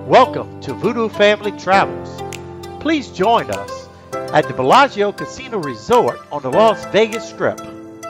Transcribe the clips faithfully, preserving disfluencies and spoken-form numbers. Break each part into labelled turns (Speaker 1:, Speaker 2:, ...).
Speaker 1: Welcome to Voodoo Family Travels. Please join us at the Bellagio Casino Resort on the Las Vegas Strip.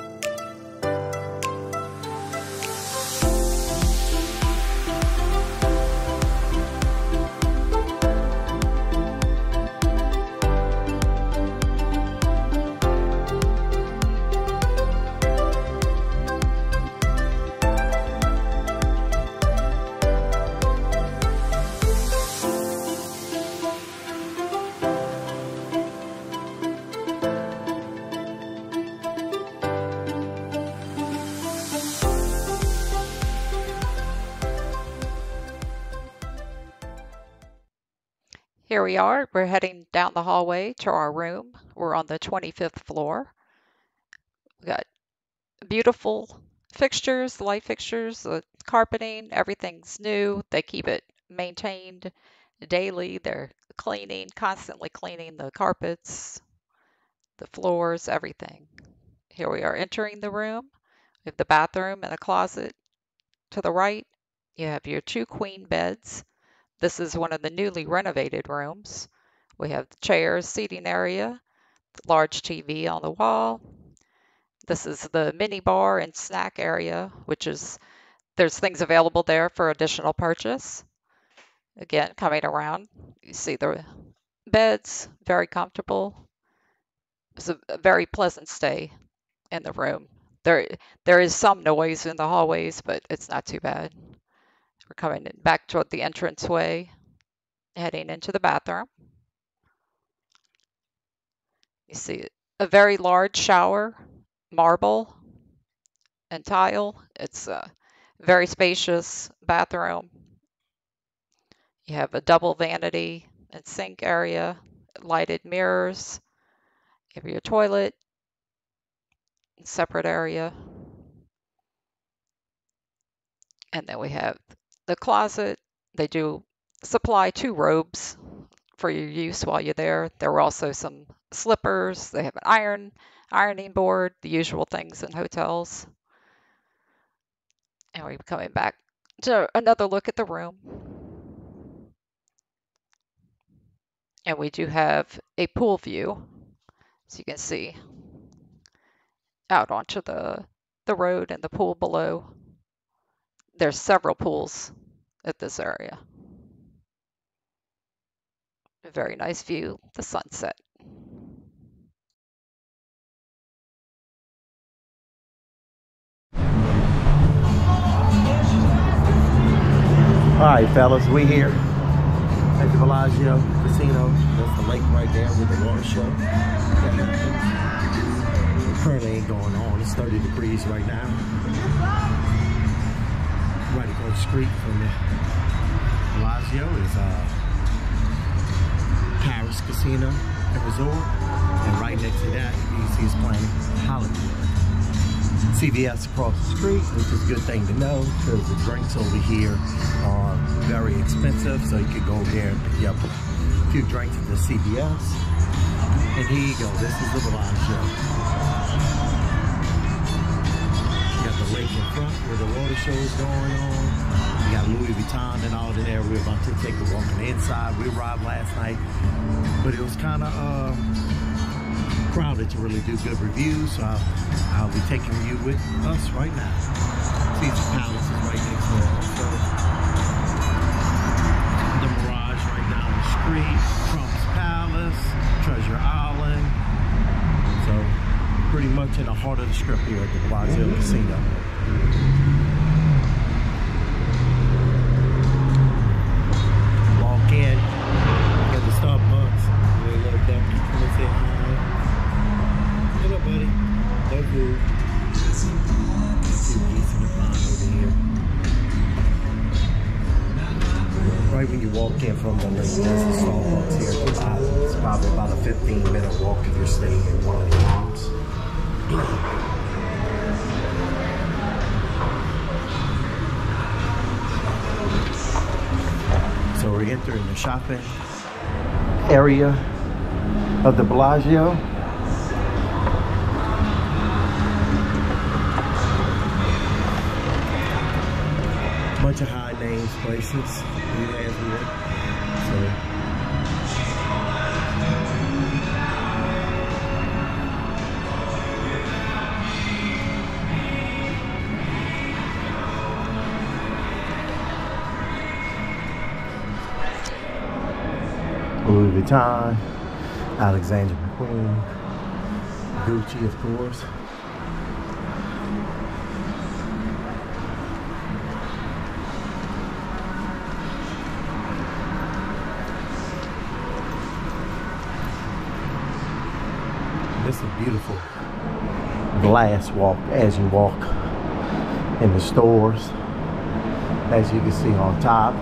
Speaker 2: Here we are. We're heading down the hallway to our room. We're on the twenty-fifth floor. We got beautiful fixtures, light fixtures, the carpeting, everything's new. They keep it maintained daily. They're cleaning, constantly cleaning the carpets, the floors, everything. Here we are entering the room. We have the bathroom and a closet to the right. You have your two queen beds. This is one of the newly renovated rooms. We have the chairs, seating area, the large T V on the wall. This is the mini bar and snack area, which is, there's things available there for additional purchase. Again, coming around, you see the beds, very comfortable. It's a, a very pleasant stay in the room. There, there is some noise in the hallways, but it's not too bad. We're coming back toward the entranceway, heading into the bathroom. You see a very large shower, marble and tile. It's a very spacious bathroom. You have a double vanity and sink area, lighted mirrors. You have your toilet, separate area. And then we have the closet. They do supply two robes for your use while you're there. There were also some slippers. They have an iron ironing board, the usual things in hotels. And we're coming back to another look at the room. And we do have a pool view, so you can see out onto the, the road and the pool below. There's several pools at this area. A very nice view, the sunset.
Speaker 1: All right, fellas, we here at the Bellagio Casino. That's the lake right there with the water show. Currently ain't going on. It's thirty degrees right now. Right across the street from the Bellagio is uh, Paris Casino and Resort. And right next to that, you see is Planet Hollywood. C V S across the street, which is a good thing to know because the drinks over here are very expensive, so you could go there and pick up a few drinks at the C V S. And here you go, this is the Bellagio. You got the lake in front where the water show is going on. You got Louis Vuitton and all in there. We're about to take a walk on the inside. We arrived last night, but it was kind of uh, crowded to really do good reviews, so I'll, I'll be taking you with us right now. Caesar Palace is right next door. So the Mirage right down the street, Trump's Palace, Treasure Island. So pretty much in the heart of the strip here at the Bellagio Casino. Walk in, get the Starbucks, really love that. Come and say hi. What up, buddy? Love you. Right when you walk in from the lake, there's the Starbucks here at the island. It's probably about a fifteen minute walk if you're staying in one of the rooms. So we're entering the shopping area of the Bellagio. Bunch of high names places we have here. there. Louis Vuitton, Alexander McQueen, Gucci, of course. This is beautiful glass walk as you walk in the stores, as you can see on top,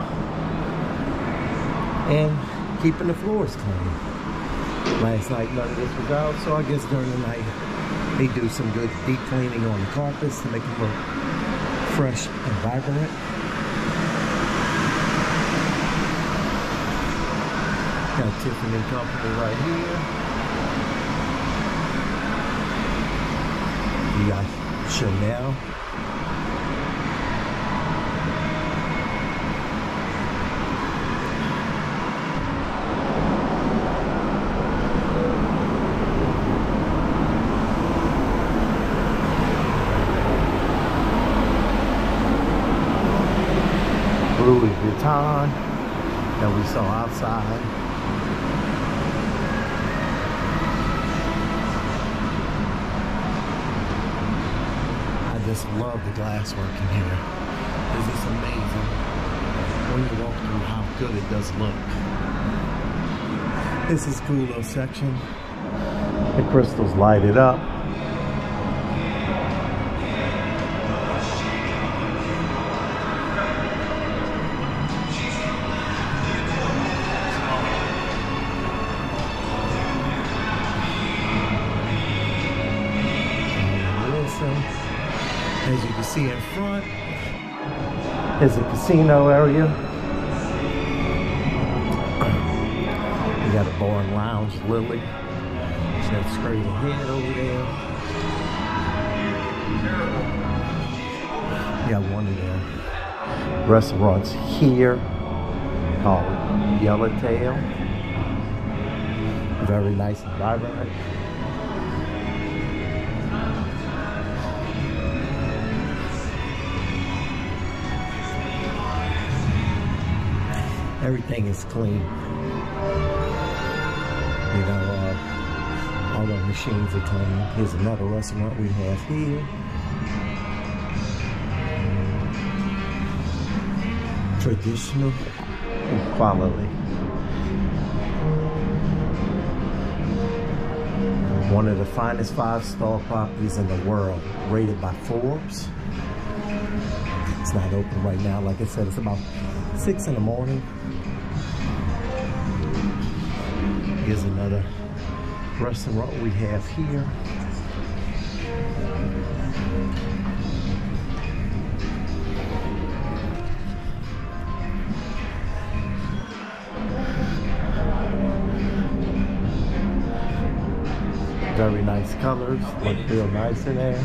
Speaker 1: and keeping the floors clean. Last night none of this was out, so I guess during the night they do some good deep cleaning on the carpets to make them look fresh and vibrant. Got Tiffany and Company right here. You got Chanel. Louis Vuitton that we saw outside. I just love the glasswork in here. This is amazing when you walk through how good it does look. This is cool little section. The crystals light it up. As you can see in front is a casino area. You got a bar and lounge, Lily. That's straight ahead over there. You got one of the restaurants here called Yellowtail. Very nice and vibrant. Everything is clean. You know, uh, all the machines are clean. Here's another restaurant we have here. Traditional quality. One of the finest five-star properties in the world, rated by Forbes. It's not open right now. Like I said, it's about six in the morning. Here's another restaurant we have here. Very nice colors, look real nice in there.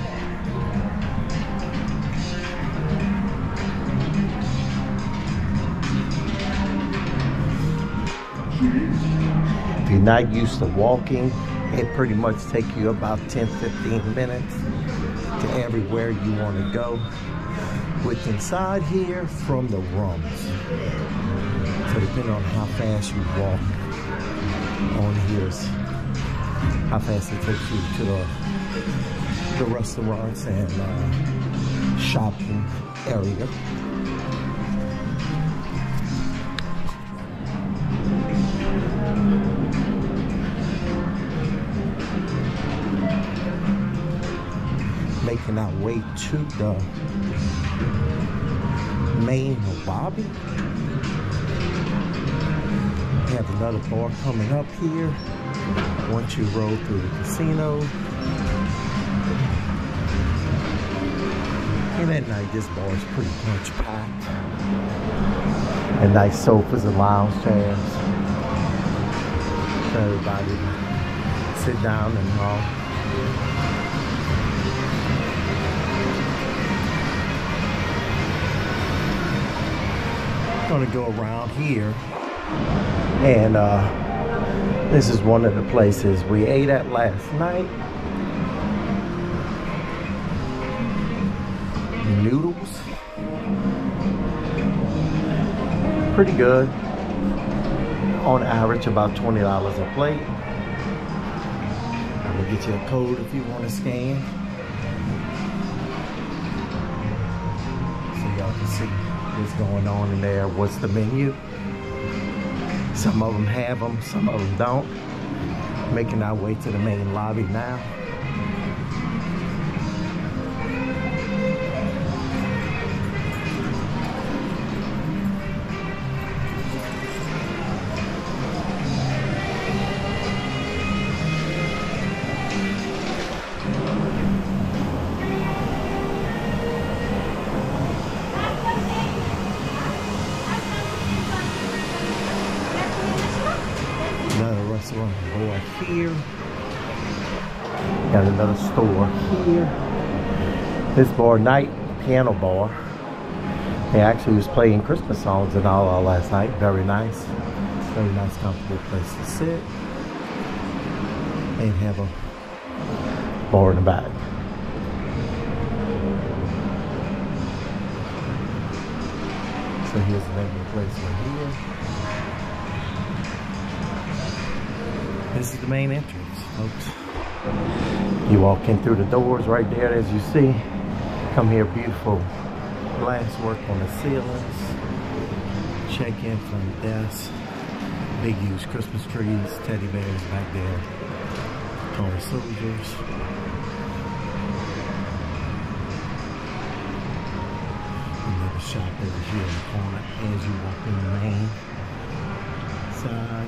Speaker 1: If you're not used to walking, it pretty much takes you about ten to fifteen minutes to everywhere you want to go. With inside here from the rooms. So depending on how fast you walk on here is how fast it takes you to the, the restaurants and uh, shopping area. Making our way to the main lobby. We have another bar coming up here once you roll through the casino. And at night, this bar is pretty much packed. And nice sofas and lounge chairs for everybody to sit down and all. Gonna go around here And uh, this is one of the places we ate at last night. Noodles. Pretty good. On average, about twenty dollars a plate. I'm gonna get you a code if you want to scan. So y'all can see what's going on in there. What's the menu? Some of them have them, some of them don't. Making our way to the main lobby now. Another restaurant over here. Got another store here. This bar, Night Piano Bar. They actually was playing Christmas songs and all, all last night. Very nice. Very nice, comfortable place to sit. And have a bar in the back. So here's the name of the place right here. This is the main entrance, folks. You walk in through the doors right there, as you see. Come here, beautiful glass work on the ceilings. Check in from the desk. Big huge Christmas trees, teddy bears back there. Toy soldiers. Another shop over here in the corner as you walk in the main side.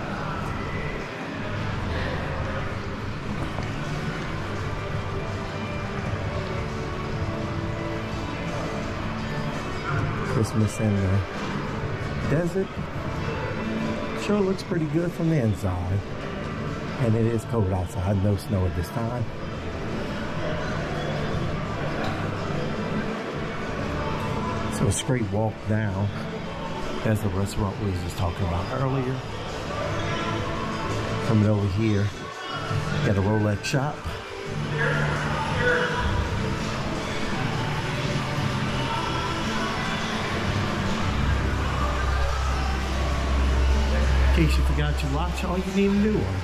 Speaker 1: Christmas in the desert. Sure looks pretty good from the inside. And it is cold outside. No snow at this time. So a straight walk down. That's the restaurant we was just talking about earlier. Coming over here. Got a Rolex shop. In case you forgot your watch, all you need a new one.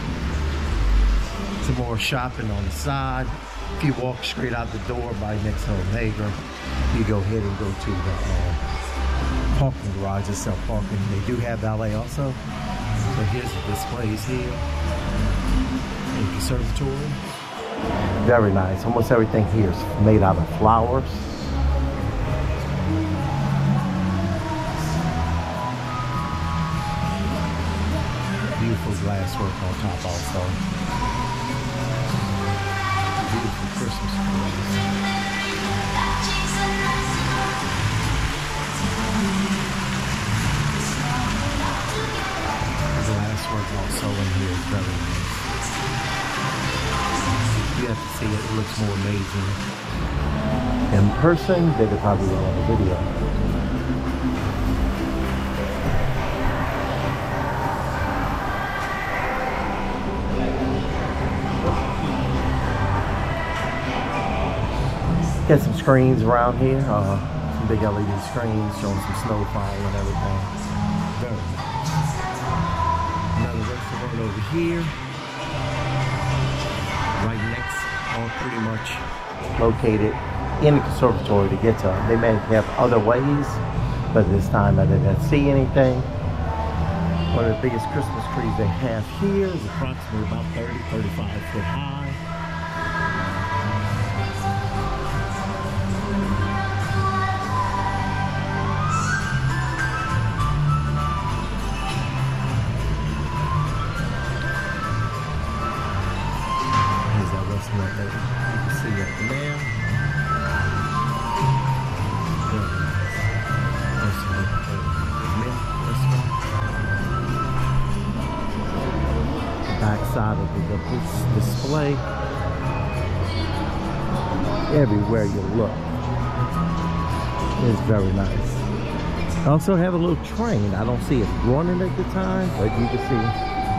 Speaker 1: Some more shopping on the side. If you walk straight out the door by next to Omega, you go ahead and go to the uh, parking garage itself. Parking. They do have valet also. So here's the displays here. And conservatory. Very nice. Almost everything here is made out of flowers. Beautiful glass work on top also. Beautiful Christmas trees. The glass work also in here is very nice. You have to see it, it looks more amazing in person than it probably will on the video. Got some screens around here, uh, some big L E D screens showing some snowfall and everything. Very nice. Another restaurant over here. Right next, or pretty much located in the conservatory to get to. They may have other ways, but this time I didn't see anything. One of the biggest Christmas trees they have here is approximately about thirty, thirty-five foot high. Right there. You can see it there. Back side of the, the display. Everywhere you look is very nice. I also have a little train. I don't see it running at the time, but you can see.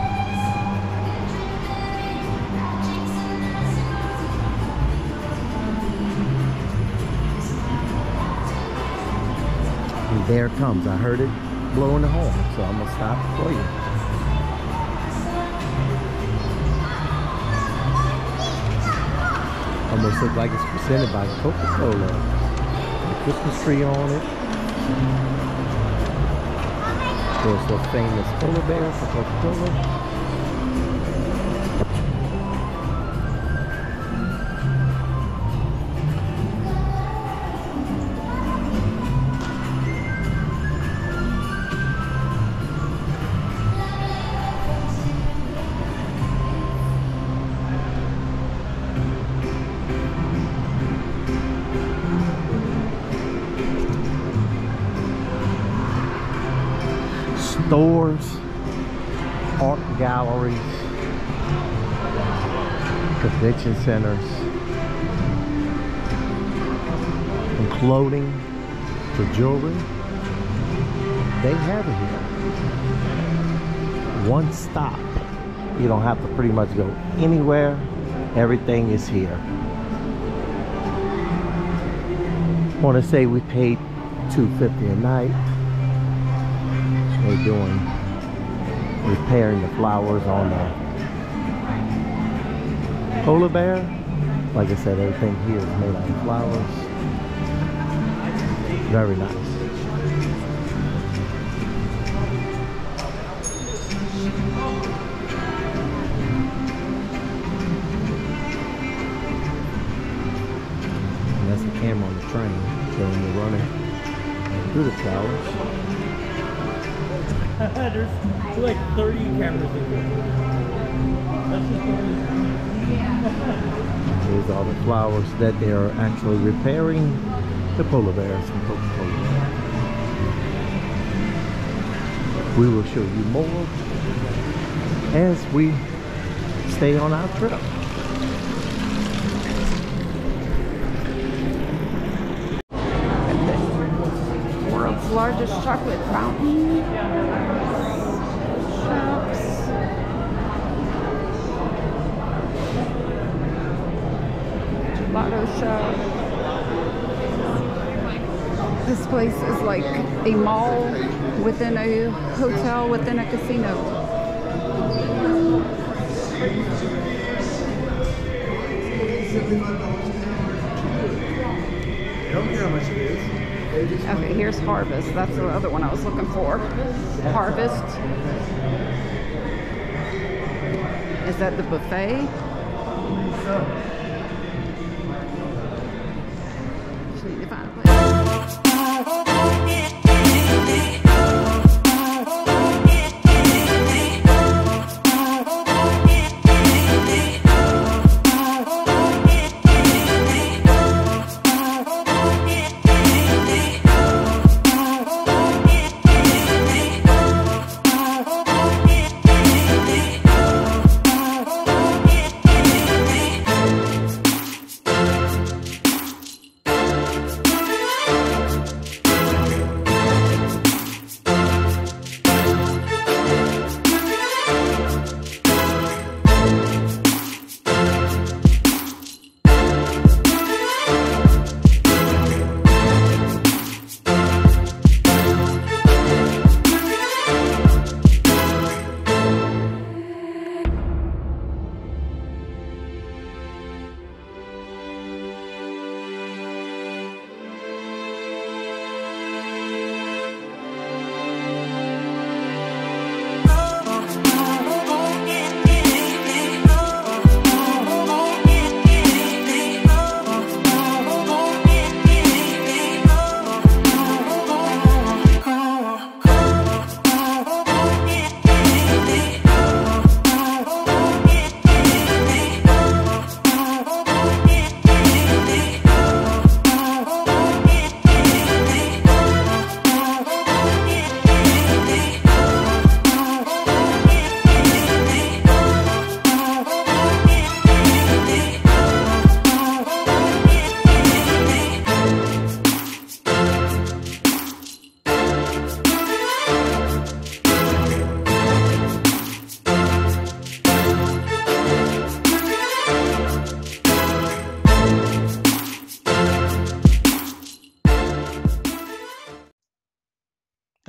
Speaker 1: And there it comes. I heard it blowing the horn, so I'm gonna stop for you. Almost looks like it's presented by Coca-Cola. The Christmas tree on it. There's the famous polar bear for Coca-Cola. Stores, art galleries, convention centers, from clothing to jewelry. They have it here. One stop. You don't have to pretty much go anywhere. Everything is here. I want to say we paid two fifty a night. They're doing repairing the flowers on the polar bear. Like I said, everything here is made out of flowers. Very nice. And that's the camera on the train showing you running through the flowers.
Speaker 3: There's like thirty cameras in here. That's just
Speaker 1: Here's all the flowers that they are actually repairing the polar bears from Coca-Cola. We will show you more as we stay on our trip.
Speaker 4: World's largest chocolate fountain. Shops. Gelato shop. This place is like a mall within a hotel within a casino.
Speaker 3: I don't care how much it is.
Speaker 4: Okay, here's Harvest. That's the other one I was looking for. Harvest. Is that the buffet? Just need to find a place.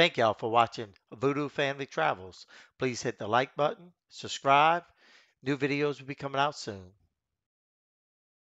Speaker 5: Thank y'all for watching Voodoo Family Travels. Please hit the like button, subscribe. New videos will be coming out soon.